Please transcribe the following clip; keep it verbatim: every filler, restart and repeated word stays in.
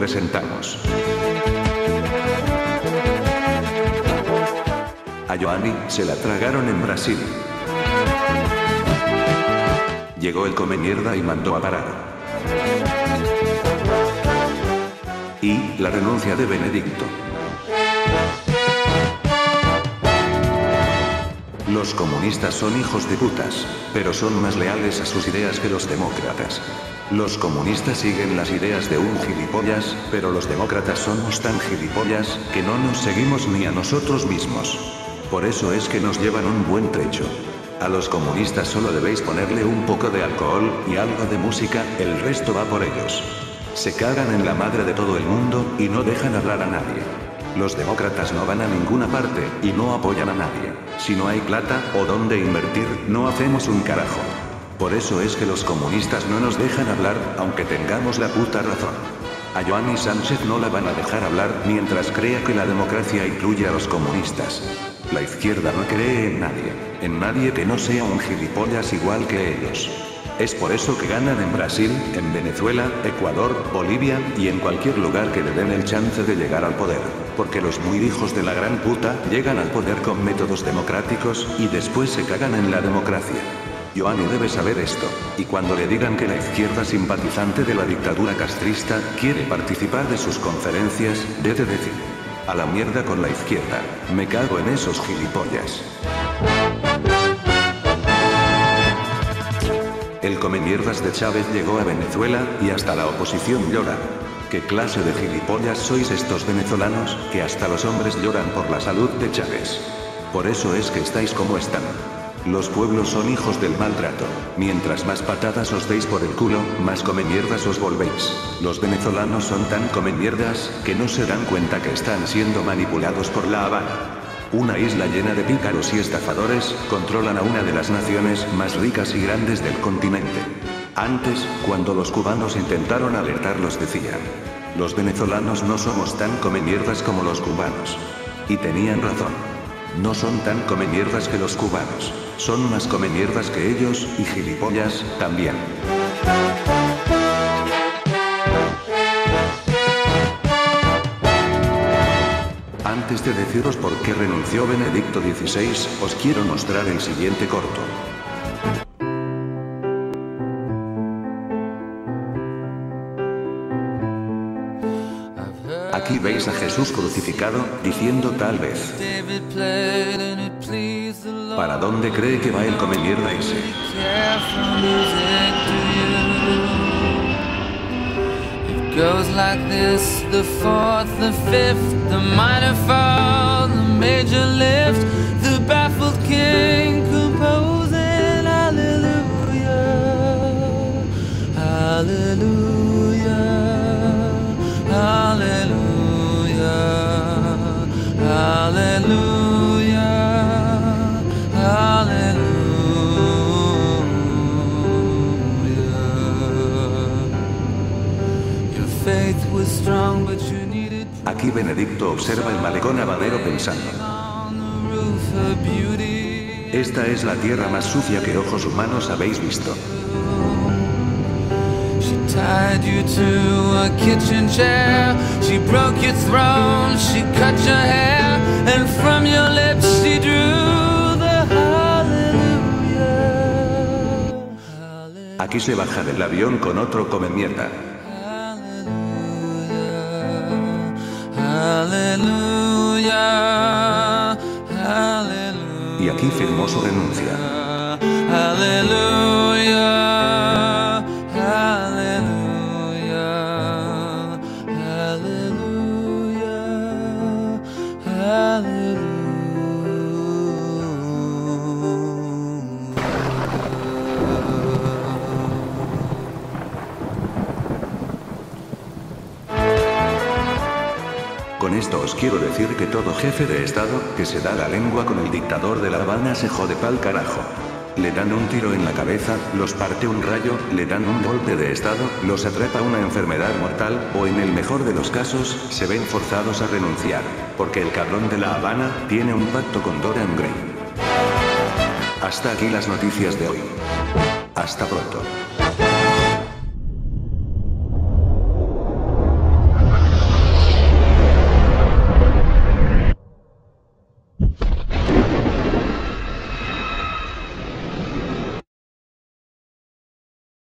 presentamos a Joanny, se la tragaron en Brasil. Llegó el come mierda y mandó a parar. Y la renuncia de Benedicto. Los comunistas son hijos de putas, pero son más leales a sus ideas que los demócratas. Los comunistas siguen las ideas de un gilipollas, pero los demócratas somos tan gilipollas que no nos seguimos ni a nosotros mismos. Por eso es que nos llevan un buen trecho. A los comunistas solo debéis ponerle un poco de alcohol y algo de música, el resto va por ellos. Se cagan en la madre de todo el mundo y no dejan hablar a nadie. Los demócratas no van a ninguna parte y no apoyan a nadie. Si no hay plata o dónde invertir, no hacemos un carajo. Por eso es que los comunistas no nos dejan hablar, aunque tengamos la puta razón. A Joanny Sánchez no la van a dejar hablar mientras crea que la democracia incluye a los comunistas. La izquierda no cree en nadie, en nadie que no sea un gilipollas igual que ellos. Es por eso que ganan en Brasil, en Venezuela, Ecuador, Bolivia y en cualquier lugar que le den el chance de llegar al poder. Porque los muy hijos de la gran puta llegan al poder con métodos democráticos y después se cagan en la democracia. Joanny debe saber esto, y cuando le digan que la izquierda simpatizante de la dictadura castrista quiere participar de sus conferencias, debe decir: a la mierda con la izquierda, me cago en esos gilipollas. El come mierdas de Chávez llegó a Venezuela y hasta la oposición llora. ¿Qué clase de gilipollas sois estos venezolanos, que hasta los hombres lloran por la salud de Chávez? Por eso es que estáis como están. Los pueblos son hijos del maltrato. Mientras más patadas os deis por el culo, más come mierdas os volvéis. Los venezolanos son tan come mierdas que no se dan cuenta que están siendo manipulados por La Habana. Una isla llena de pícaros y estafadores, controlan a una de las naciones más ricas y grandes del continente. Antes, cuando los cubanos intentaron alertarlos decían: los venezolanos no somos tan come mierdas como los cubanos. Y tenían razón. No son tan come mierdas que los cubanos. Son más come mierdas que ellos, y gilipollas, también. Antes de deciros por qué renunció Benedicto dieciséis, os quiero mostrar el siguiente corto. Aquí veis a Jesús crucificado, diciendo tal vez: ¿para dónde cree que va el come mierda ese? Goes like this, the fourth, the fifth, the minor fall, the major lift, the baffled king composing hallelujah, hallelujah, hallelujah, hallelujah, hallelujah. Aquí Benedicto observa el malecón habanero pensando: esta es la tierra más sucia que ojos humanos habéis visto. Aquí se baja del avión con otro come mierda. Aleluya, aleluya. Y aquí firmó su renuncia. Aleluya, aleluya, aleluya, aleluya. Con esto os quiero decir que todo jefe de estado que se da la lengua con el dictador de La Habana se jode pa'l carajo. Le dan un tiro en la cabeza, los parte un rayo, le dan un golpe de estado, los atrapa una enfermedad mortal, o en el mejor de los casos, se ven forzados a renunciar, porque el cabrón de La Habana tiene un pacto con Dorian Gray. Hasta aquí las noticias de hoy. Hasta pronto.